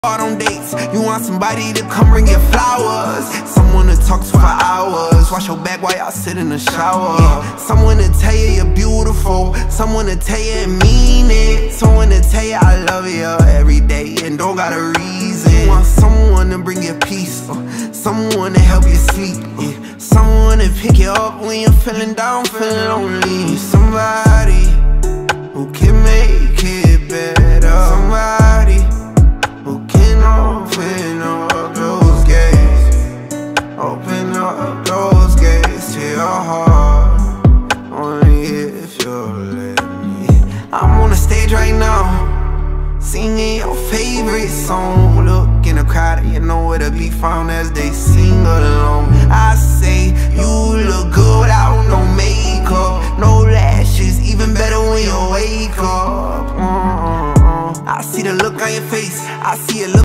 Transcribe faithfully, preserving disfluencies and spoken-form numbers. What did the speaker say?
Out on dates, you want somebody to come bring you flowers, someone to talk to for hours, wash your back while y'all sit in the shower, yeah. Someone to tell you you're beautiful, someone to tell you and mean it, someone to tell you I love you every day and don't got a reason. You want someone to bring you peace, uh, someone to help you sleep, yeah. Someone to pick you up when you're feeling down, feeling lonely. Somebody who can make it better, somebody who can open up those gates, open up those gates to your heart, only if you'll let me. I'm on the stage right now, singing your favorite song. Look in the crowd and you know where to be found as they sing along. I say you look good without no makeup, no lashes, even better when you wake up. mm -mm -mm. I see the look on your face, I see it look